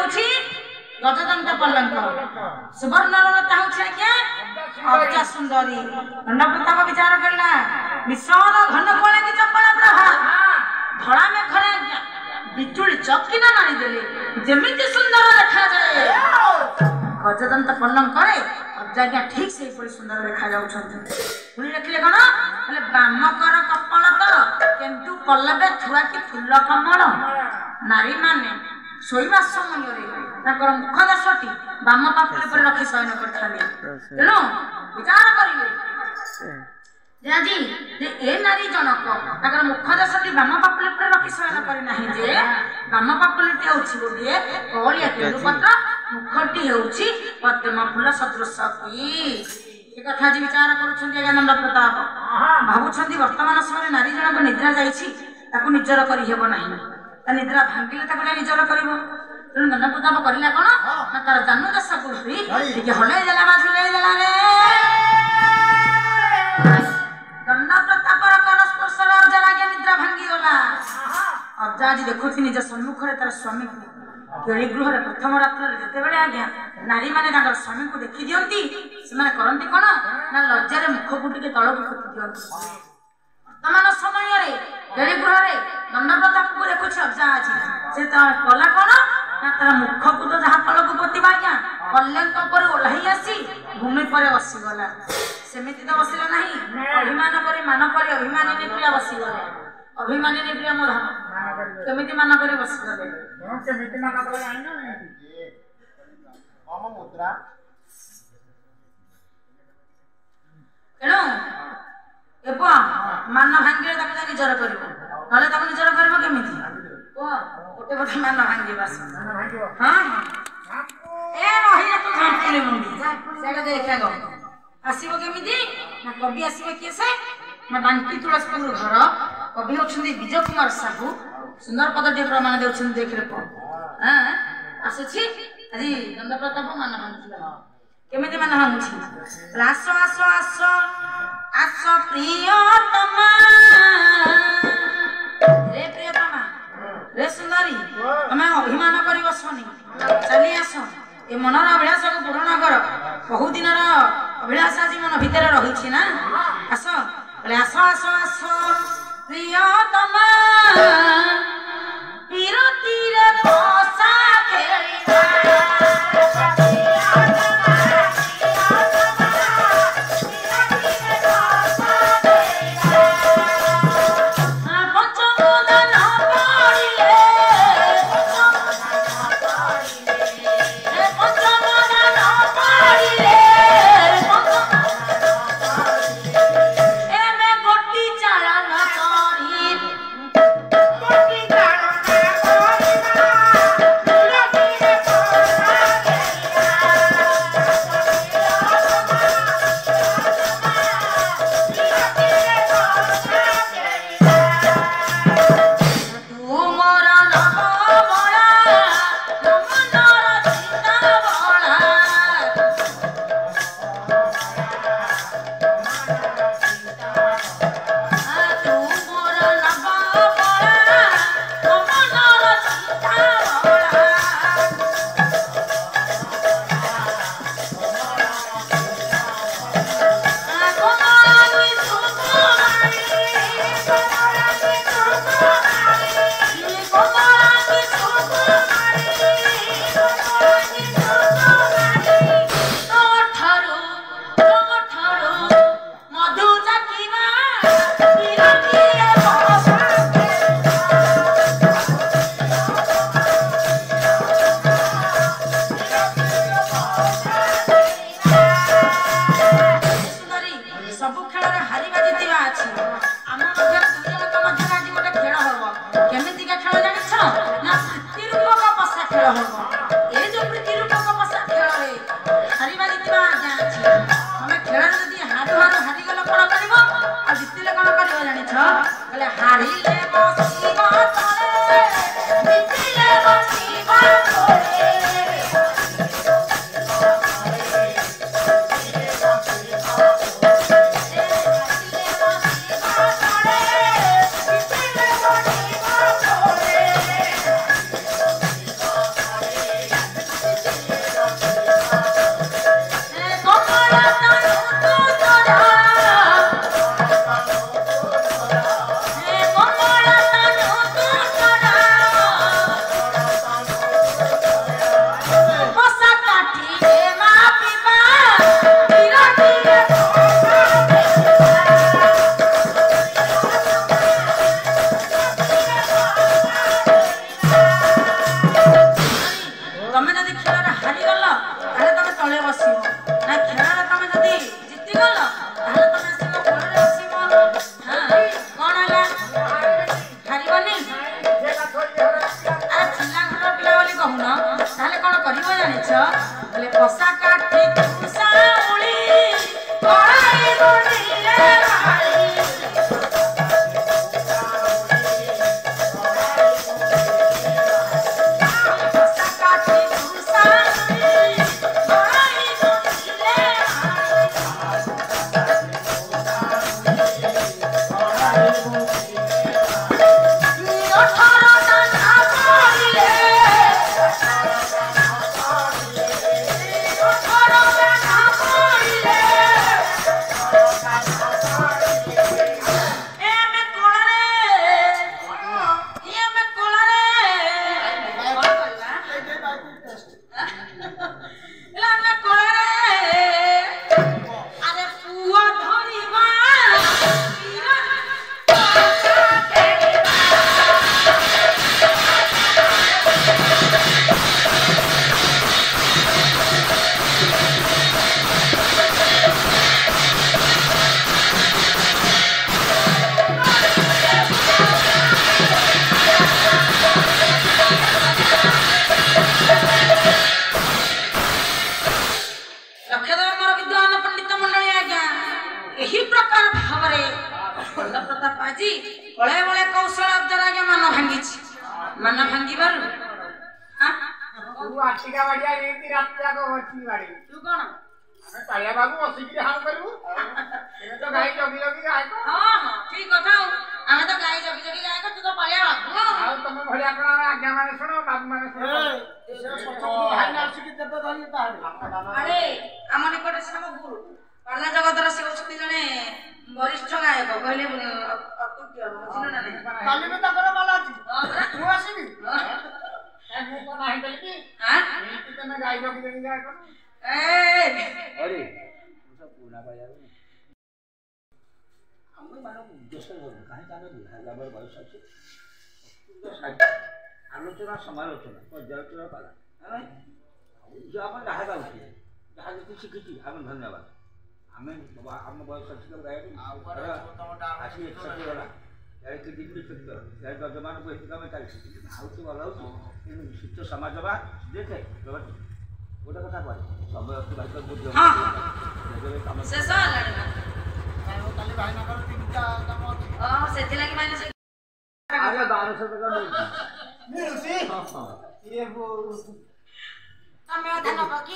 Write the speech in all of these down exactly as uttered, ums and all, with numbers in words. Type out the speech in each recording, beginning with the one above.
होछि गजदंत पल्लंक सुवर्णर लता होछि आज्ञा अब्जा सुंदरी दंड प्रताप विचार करला विशाल घन कोळे कि चपला प्रभा धड़ा में खरे आज्ञा बिजुली चकिना मारी देले जेमिति सुंदर देखा जाए गजदंत पल्लंक करे अब्जा ठीक से परि सुंदर देखा जाउछन्ति पुनी देखले कोन बोले बामकर कपाल तल केंतु पल्लवे छुआ कि फूल कमल नारी माने शोइबा समय रे ताकर मुख दशटी बाम पापुले पर रखी शयन करथाले तेनो विचार करिवे जाजी जे ए नारी जनक ताकर मुख दशटी बाम पापुले पर रखी शयन करि नाही जे बाम पापुले ते होछि गोडिए कलिया केंदु पत्र मुखटी होछि पद्म फूल सदृश की ए कथा जी विचार करूछन्ति आनंद प्रताप भाबुछन्ति वर्तमान समय नारी जनक निद्रा जाईछि ताकु निजर करि हेबो नाही ता निद्रा भांगिले ताकु निजर करिवो तेणु दंड प्रताप करिला कोन ना तार जानु दशा पुरी टिके हलै देला बाजु ले देला रे दंड प्रताप कर स्पर्शर जरा के निद्रा भांगी होला अब्जा जी देखुथि निज सम्मुख रे तार स्वामी केळी गृह रे प्रथम रात्र रे जते बेले आज्ञा नारी माने ताकर स्वामी को देखि दियंती से माने करंती कोन ना लज्जा रे मुख को टिके तळ को फुटी दियंती वर्तमान समय रे केळी गृह रे दंड प्रताप को देखुछ अब्जा जी से ता कला कोन ना तार मुख को तो जहा तळ को पति बाज्ञा कल्याण पर ओल्हाई आसी भूमि पर बसी गला सेमिति तो बसिला नाही अभिमान करे मान करे अभिमानिनी प्रिय बसी गले अभिमानिनी प्रिय मोर केमिति मान करे बसी गले केमिति मान करे आइनो ओम मुद्रा एनो एपा मान भांगे ताको जा निजर करबो नले ताको निजर करबो केमिति ओ ओटे बठे मान भांगे बस हां ए रहिया तू झांपले मुंडी सेटा देखा गो आसीबो केमिति ना कवि आसीबो केसे ना बांकी तुलसीपुर घर कवि होछन्ती विजय कुमार साहू सुंदर पदटी प्रमाण देउछन देख रे को हां आसुछि আজি दंड प्रताप मान भांगुला केमिति मान भांगुछि आसो आसो आसो आसो प्रियतमा रे प्रियतमा रे सुंदरी तमे अभिमान करि बसनी चली आसो ए मनर अभिलाष को पूर्ण कर बहु दिन अभिलाष आज मन भीतर रही ना आस बोले आस आस आस प्रियतमा विरतीरे बसा खेलिबा କହୁନ ତାହେଲେ କଣ କରିବ ଜାଣିଛ ବୋଲେ ପୋଷା କାଠି କୁସାଉଳି କଳାଇ ବୁଣିଲେ ଭାଇ ପୋଷା କାଠି କୁସାଉଳି କଳାଇ ବୁଣିଲେ आलोचना समालोचना पर्यालोचना पाला जो आपण जहाँ गाँव जहाँ जी शिखी आम धन्यवाद आम आम बयस गाय आसी एक्सट्रा गला या दिल्ली सत्तर या जजमान को एतिक आम चलती आउे भल हो सुस्थ समाज बा देखे गोटे कथा कह समय अतिबाहित आगे बारह टका मिलुसी ये वो हमें धन बाकी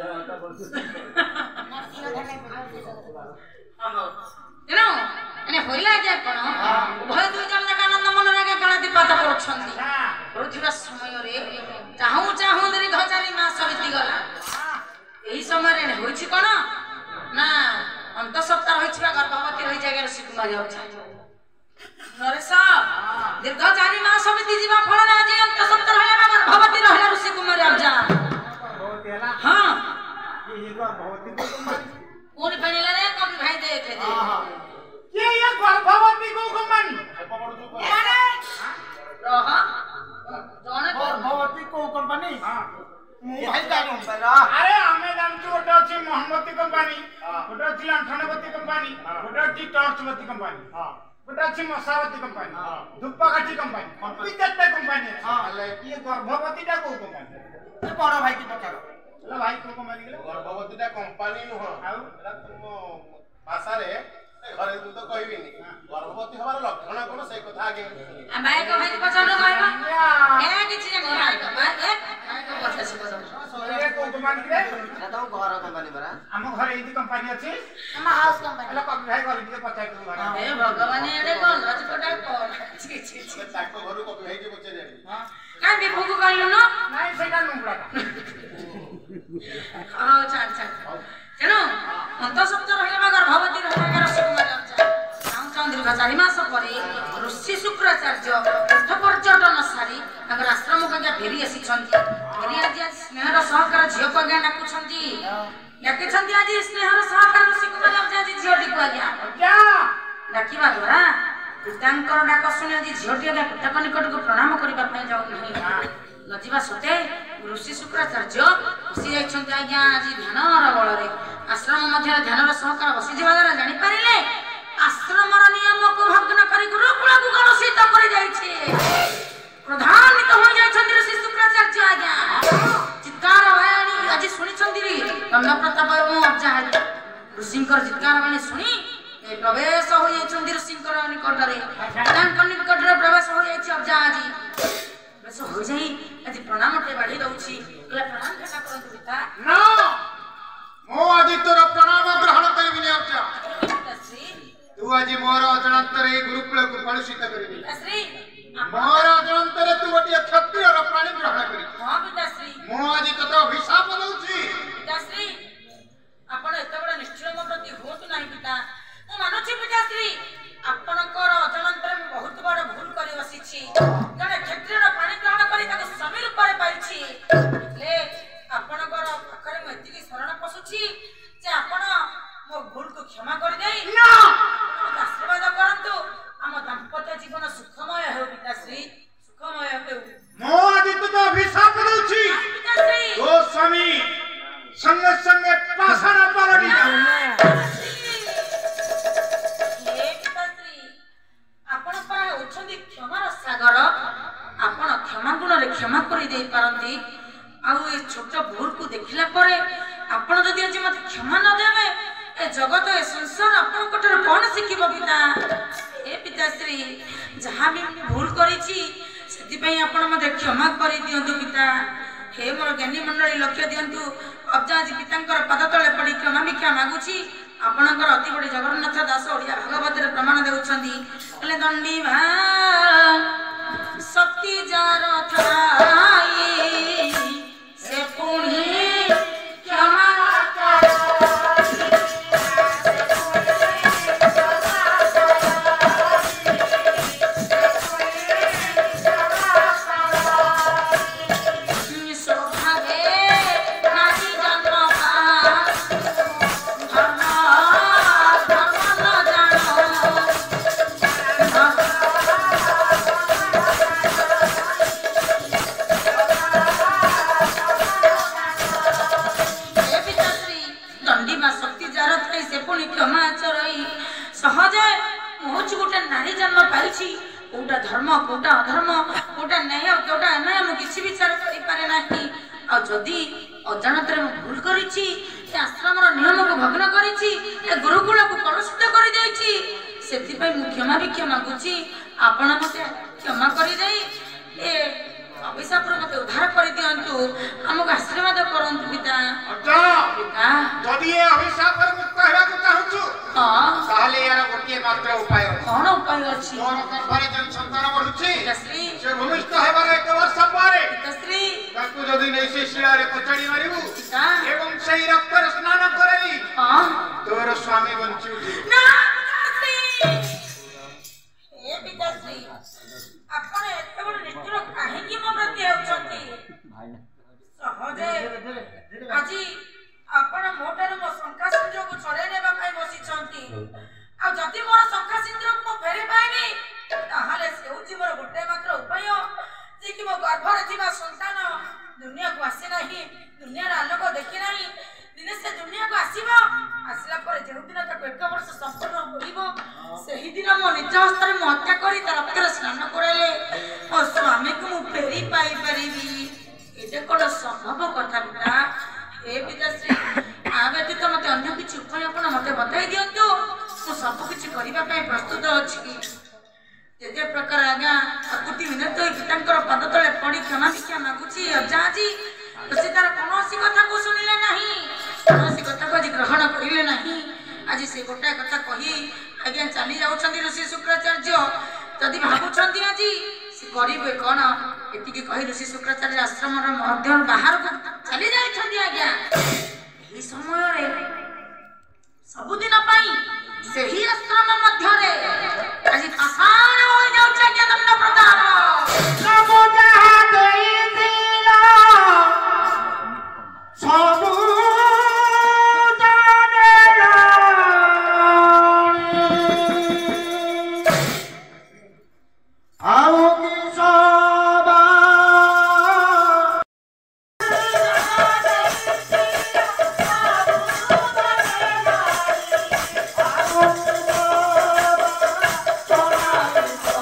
तेनो एने होइला जे कोन उभय दुई जन का आनंद मन रे काला दीपात पड़छंती पड़ुथिबा समय रे चाहू चाहू दरी धचारी मास बीती गला एही समय रे होइछि कोन ना अंत सप्ताह होइछिबा गर्भवती रहि जाय ऋषि कुमार जाउछा नरेश दीर्घ चारि मास बीती जीवा फल ना जे अंत सप्ताह हेला गर्भवती रहला ऋषि कुमार जा बहुत हेला हां ये गर्भवती को कोन बनेला रे कवि भाई देख दे ये ये गर्भवती को कंपनी अरे रह जने गर्भवती को कंपनी हां भाई जानो अरे हमें जानछु ओटा अछि मोहम्मती कंपनी ओटा अछि लंठनवती कंपनी ओटा अछि टॉर्चवती कंपनी हां ओटा अछि मसावती कंपनी धूपकाठी कंपनी विद्युत कंपनी हां ये गर्भवती टा को कंपनी ये बड़ भाई की पचारो ला भाई को कंपनी गेले गर्भवती टा कंपनी नु हो आउ एला तुम भाषा रे घरे तू तो कहबिनी गर्भवती हमार लक्षण कोन से कथा आगे आ भाई को भाई पचारो कहबा ए किछि जे भाई को भाई ए भाई को पचासी पचारो ये को कंपनी रे तो घर कंपनी बरा हम घर एदी कंपनी अछि हम हाउस कंपनी एला कवि भाई घर के पचाई दू ए भगवान एडे कोन राजकोटा कोन छी छी छी ताको घरु को भेज के पचे देली हां काई बिभुगु कहलु न नहीं सेटा नुंगड़ा हां छाड़ छाड़ केनो अंत सप्ताह रहला गर्भवती रहला ऋषि कुमार जा हम चंद्र का चारि मास परे ऋषि शुक्राचार्य तीर्थ पर्यटन सारी अगर आश्रम को जा फेरी आसी छंती फेरी आज स्नेहर सहकार झियो को ज्ञान डाकुछंती याके छंती आज स्नेहर सहकार ऋषि कुमार जा आज झियोटी को आज्ञा क्या डाकिबा द्वारा पितांकर डाक सुनि आज झियोटी आज्ञा पिता निकट को प्रणाम करिबा पई जाउ नहीं नजिबा सते ऋषि शुक्राचार्य बसी जाइछंती आज्ञा आज ध्यानर बल रे आश्रम मध्य ध्यानर सहकार बसी जिबा द्वारा जानि परिले आश्रमर नियम को भग्न करी गुरुकुल को कलुषित करि जाइछे प्रधानित हो जाइछंती ऋषि शुक्राचार्य आज्ञा दंड प्रताप एवं अब्जा ऋषिंकर जित्कार माने सुनी ए प्रवेश हो जाइछन्ती ऋषिंकर निकटरे तांकर निकटरे प्रवेश हो जाइछि अब्जा आजी प्रवेश हो जाई आज प्रणामटे बाढी दउछि कला प्रणाम कथा करंतु पिता ना मो आदि तोर प्रणाम ग्रहण करबिनी अब्जा पिताश्री तू आज मोर अजनंतरे गुरुकुल को कलुषित करबी पिताश्री मोर अजनंतरे तू गोटे क्षत्रिय र प्राणी ग्रहण करी हां पिताश्री मो आज तोर अभिशाप दउछि पिताश्री आपण एते बड़ निश्चय मो प्रति होत नाही पिता मो मानुछि पिताश्री आपणकर अजनंतरे मैं बहुत बड़ भूल करि बसिछि जने क्षत्रिय र प्राणी ग्रहण करी ताको समीर ऊपर पाइछि ले आपणकर पाखरे मैं एतिकी शरण पसुछि जे आपण मो भूल को क्षमा कर देई ना आशीर्वाद करंतु हम दाम्पत्य जीवन सुखमय हो पिताश्री सुखमय हो मो आज तो अभिशाप दउछि पिताश्री ओ स्वामी संगे संगे पाषाण पालटी जा हे पिताश्री आपण परा उछंदी क्षमार सागर आपण क्षमा गुण रे क्षमा करि देई पारंती आउ ए छोट भूल को देखिला परे आपण जदि आज मते क्षमा न देबे ए जगत ए संसार आपण कटर कोन सिखिबो पिता ए पिताश्री जहां भी भूल करिछि सेति पई आपण मते क्षमा करि दियंतु पिता हे मोर ज्ञानी मंडली लक्ष्य दियंतु अब्जाजी पितांकर पद तले पड़ी क्षमा भिक्षा मागुछि आपणकर अति बड़ी जगन्नाथ दास ओडिया भागवत रे प्रमाण देउछंदी कले दंडी भा शक्ति जार थाई से पुणी क्षमा सहजे मुझ गोटे नारी जन्म पाइछि कोटा धर्म कोटा अधर्म कोटा न्याय कोटा अन्याय मु किछि विचार करि पारे नाही आ जदी अजानतरे मु भूल करिछि ए आश्रम रो नियम को भग्न करिछि ए गुरुकुल को कलुषित करि दैछि सेति पई मु क्षमा भिक्षा मागुछि आपण मते क्षमा करि देई ए अभिशाप रो मते उद्धार करि दियंतु हमक आशीर्वाद करंतु पिता अजा पिता जदी ए अभिशाप रे मुक्त हेबा को चाहछु हां ताले यार गोटे मात्र उपाय कोन उपाय अछि तोर गर्भरे जन संतान बढुछि पिताश्री से भूमिष्ठ हेबार एक वर्ष पारे पिताश्री ताकू जदी नै से शिला रे कचड़ी मारिबु पिता एवं सही रक्त रे स्नान करई हां तोर स्वामी बंची उठी ना पिताश्री ए पिताश्री आपण एते बड़ निष्ठुर काहे कि मो प्रति होछंती सहजे आजी आपण मोटर मो शंका सिंधु को छड़े नेबा पाई बसिछंती आ जति मोर शंका सिंधु को फेरे पाइनी ताहाले सेउची मोर गोटे मात्र उपाय जे कि मो गर्भरे थिबा संतान दुनिया को आसे नाही दुनिया रा आलोक देखि नाही दिने से दुनिया को आसीबो आसिला पर जेउ दिन तक एक वर्ष संपूर्ण होइबो सेही दिन मो निज हस्ତରେ मो हत्या करी त रक्तरे स्नान कराइले मो स्वामी को मु फेरी पाई परिबी एते कोन संभव कथा पिता हे पिताश्री आ व्यतीत मते अन्य किछि उपाय आपण मते बताई दियंतु मु सब किछि करिबा पई प्रस्तुत अछि जे प्रकार आज्ञा अकुति मिनत पितांकर पद तले पड़ी क्षमा भिक्षा मागुछि अजाजी से तार कोनोसी कथा को सुनिले नाही कोनोसी कथा को ग्रहण करिले नाही आज से गोटा कथा कही आज्ञा चली जाउछंती ऋषि शुक्राचार्य जदि भाबुछंती आजी से करिबे कोन एतिकी कहि ऋषि शुक्राचार्य आश्रम र मध्य बाहर को चली जाइछंती आज्ञा एही समय रे सबुदिन पाई सेही आश्रम मध्य रे आज पाषाण हो जाउछ आज्ञा दंड प्रताप सब जहां देई दिला सबु Oh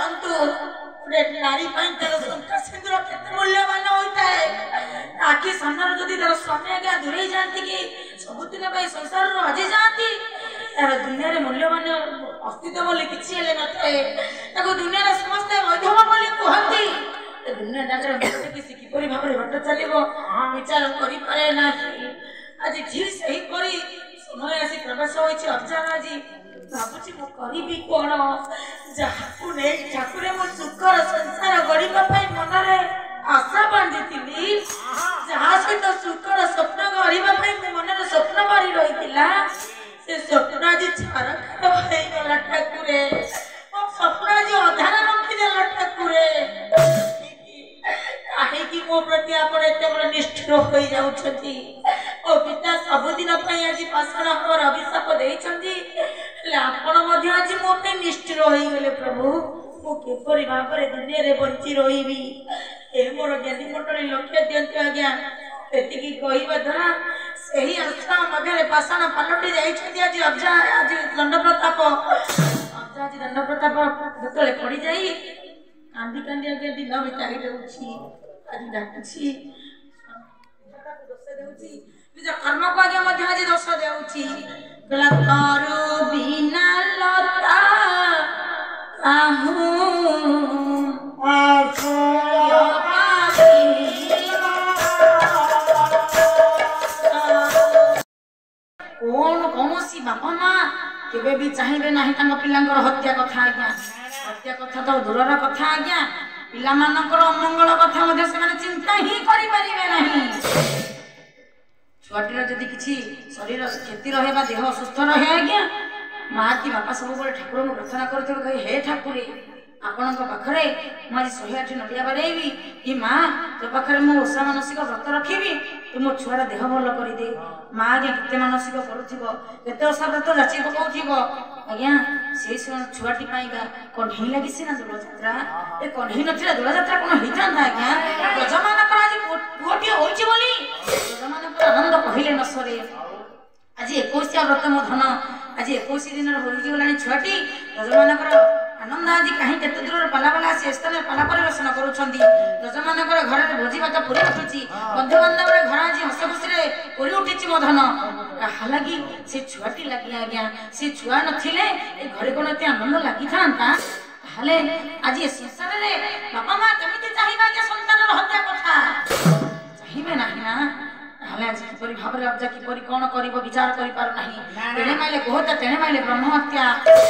କରନ୍ତୁ नारी तार शंका सिंदूर केते मूल्यवान होता है आखि सामने जदि तार स्वामी आज्ञा दूरे जाती कि सबुदिन संसार हजि जाती तार दुनिया मूल्यवान अस्तित्व बोली किसी हेले न थाए दुनिया समस्त मध्यम बोली कहती दुनिया जाकर किपरि भाव बट चलो विचार करे ना आज ठीक सही करी समय आसी प्रवेश होइछि अचार आज भावुची मु करिबी कोन जहाकु नै ठाकुरे मो सुखर संसार गढ़िबा पई मनरे आशा बांधिथिली जहा सहित सुखर स्वप्न गढ़िबा पई मो मनरे स्वप्न मारी रहितिला से स्वप्न आज छार खार भई गला ठाकुरे मो स्वप्न आज अधार रखि देला ठाकुरे काहे कि मो प्रति आपण एते बड़ निष्ठुर होई जाउछथि ओ पिता सबुदिन पई आज पाषाण हमर अभिशाप देइछथि आपण मध्य आज मो पे निष्ठुर होई गेले प्रभु मो केपरि भाबरे दुनिया रे बंची रहिबी ए मोर ज्ञानी मंडली लक्ष्य दियंत आज्ञा एतिकी कहिबा द्वारा सही आश्रम मध्य पाषाण पलटि जाइछथि आज अब्जा आज दंड प्रताप अब्जा आज दंड प्रताप जतले पड़ी जाई कांदी कांदी आगे दिन बिताई देउछि आज डाकुछि दोष देउछि निज कर्म को आगे मध्य आज दोष देउछि गला तारो बिना लता आहू आखो कौन कौन सी बापा माँ केबे भी चाहिए नहीं तांग पिलांकर हत्या कथा आज्ञा हत्या कथा तो दूरर कथा आज्ञा पिला मानकर अमंगल कथा मध्य से माने चिंता ही करि परिबे नहीं छुआटीर जदि किछि शरीर क्षति रहे बा देह सुस्थ रहे आज्ञा माँ की बापा सब बड़े ठाकुर को प्रार्थना करते कहे हे ठाकुरे आपण पाखे मुझे शहे आठ नड़िया बाड़ेबी कि माँ तो पाखे मो ओषा मानसिक व्रत रखी तू मो छुआर देह भल करदे माँ आज्ञा केते मानसिक करते ओषा व्रत जाची पकाउथिबो आज्ञा से छुआटी पाइबा कन्हई लगी सीना दोल जात्रा ए कन्हई नथिला दोल जात्रा कोन हितांता आज्ञा यजमानकर आज पुओटी होइछि बोली यजमानकर आनंद कहिले न सरे आज इक्कीस व्रत मो धन आज इक्कीस दिन होई गलानी छुआटी यजमानकर आनंद आज कहीं केते दूर पाला पाला से स्थान पाला परिवेशन करूछंदी यजमानकर घर रे भोजी भात पूरी उठुची बंधु बांधव रे घर आज हस खुशी रे पूरी उठिची मो धन हालागी से छुआटी लगी आज्ञा से छुआ नथिले ए घरे कोन एते आनंद लागि थांता हाले आज ए संसार रे बापा मां केमिति चाहिबा जे संतान रो हत्या कथा चाहिबे नाही ना हाले आज किपरि भाबरे अब्जा किपरि कोन करिवो विचार करि पार नाही तेने माइले कहत तेने माइले ब्रह्म हत्या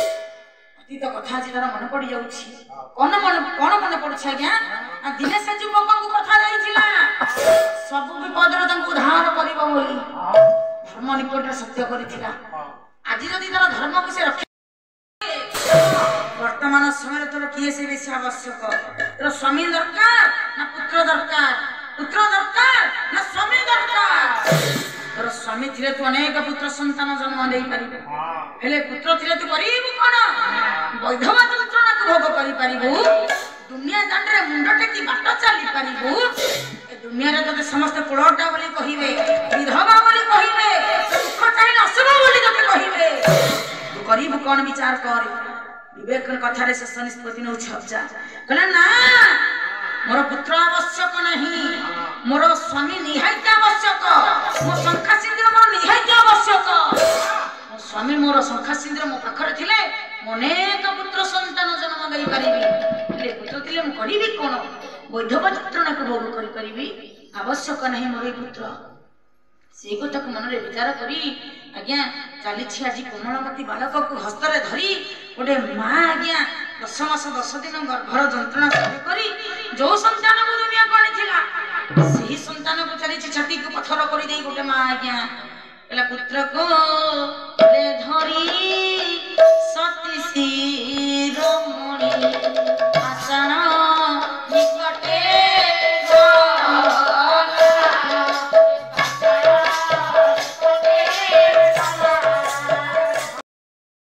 तो कथा आज तार मन पड़ जाउछि कोन मन कोन मन पड़छ आज्ञा आ दिने से युवक को कथा जाइथिला सब विपद रो तंग उद्धार करबो बोली धर्म निकट सत्य करिथिला आज जदि तार धर्म को से रखे वर्तमान समय तोर किए से बेसी आवश्यक तोर स्वामी दरकार ना पुत्र दरकार पुत्र दरकार ना स्वामी दरकार तोर स्वामी थिले तू अनेक पुत्र संतान जन्म देई परिबे हेले पुत्र थिले तू करिबु कोन वैधवा तंत्रना को भोग करि परिबु दुनिया दांडरे मुंड टेकी बाट चली परिबु ए दुनिया रे तते समस्त कुळटा बोली कहिबे विधवा बोली कहिबे दुख चाहि नसबो बोली तते कहिबे तू करिबु कोन विचार कर विवेक कथा रे शेष निष्पत्ति न छपजा कहला ना मोर पुत्र आवश्यक नहीं मोर स्वामी निहायत आवश्यक मो शंखा सिंदूर मोर निहायत आवश्यक मो स्वामी मोर शंखा सिंदूर मो पाखरे थिले अनेक पुत्र संतान जन्म देई परिबी ले पुत्र थिले मो करिबी कोन वैधव चित्रण को भोग करि परिबी आवश्यक नहीं मोर पुत्र से कथा को मन रे विचार करी आज्ञा चली छी आज कोमलमती बालक को हस्त रे धरी गोटे माँ आज्ञा दस मास दस दिन गर्भर जंत्रणा सह करी जो संतान को दुनिया कणी थिला सही संतान को चली छी छाती को पत्थर करी देई गोटे माँ आज्ञा एला पुत्र को ले धरी